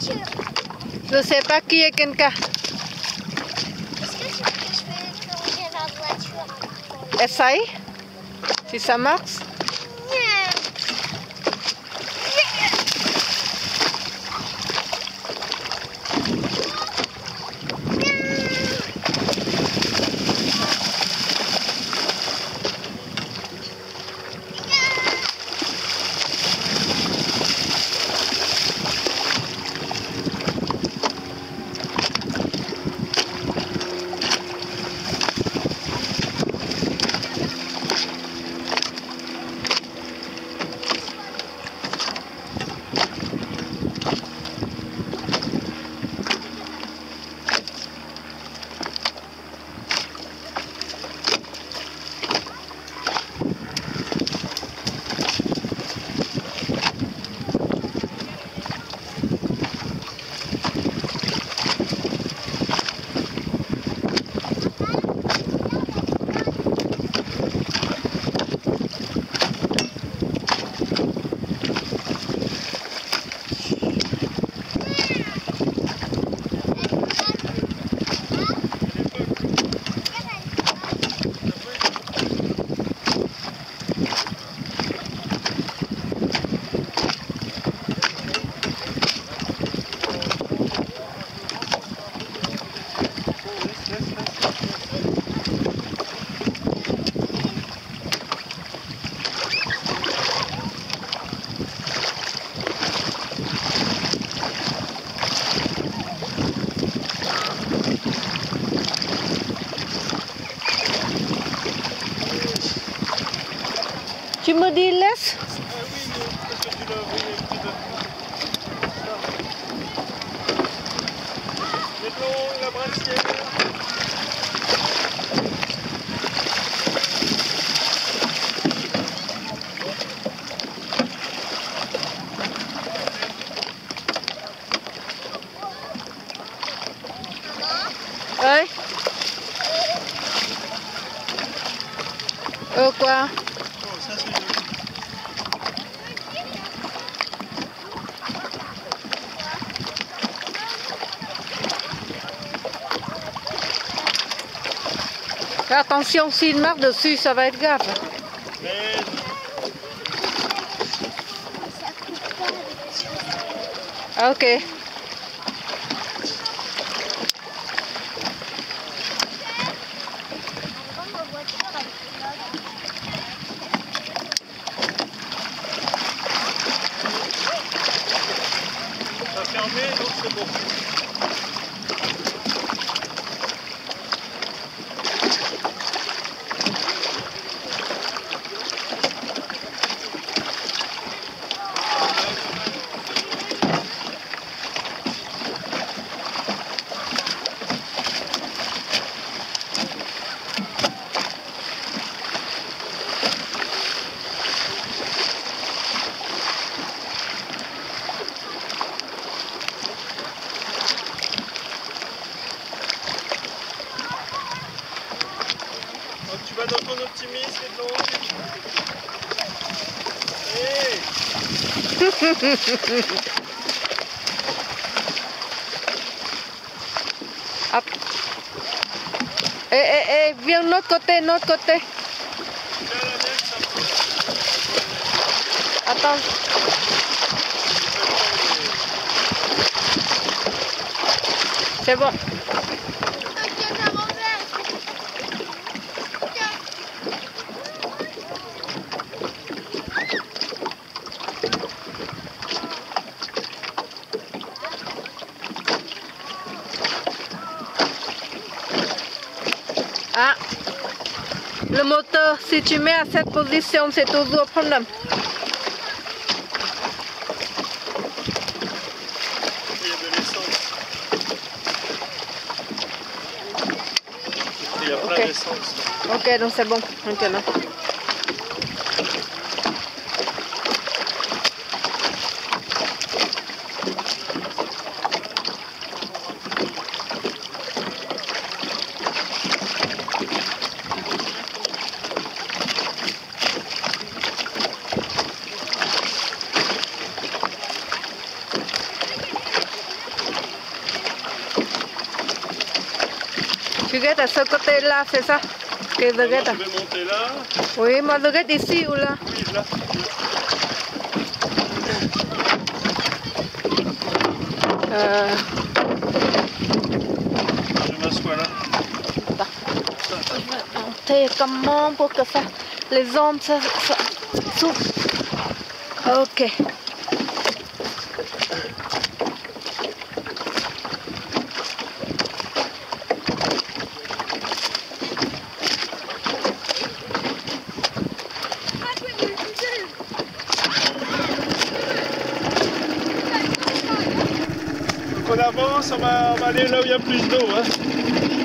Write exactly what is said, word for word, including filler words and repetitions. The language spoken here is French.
voiture. Je sais pas qui est Kenka. Est-ce que tu veux que je vais plonger la voiture? Essaye. Si ça marche. Tu me dis laisse? Ah oui, mais parce que tu l'as envoyé un petit peu. Mettons la brassière. Oui. Euh quoi? Oh, ça c'est joli. Fais attention, s'il marque dessus, ça va être grave. Mais Ah, ok. pas fermé, donc c'est bon. Donc tu vas dans ton optimisme et ton... Hey. Hop. Eh, eh, eh, viens de l'autre côté, de l'autre côté. Là, la neige, ça me fait... Attends. C'est bon. Ah, le moteur, si tu mets à cette position, c'est toujours un problème. Il y a de l'essence. Il y a plein Ok. d'essence. Ok, donc c'est bon, maintenant. Tu guettes à ce côté-là, c'est ça? Que je guette. Je vais monter là. Oui, moi je guette ici ou là? Oui, là. Euh... Je m'assois là. Je vais monter comment pour que ça, les ondes ça, ça soufflent. Ok. Donc on avance, on va, on va aller là où il y a plus d'eau. Hein.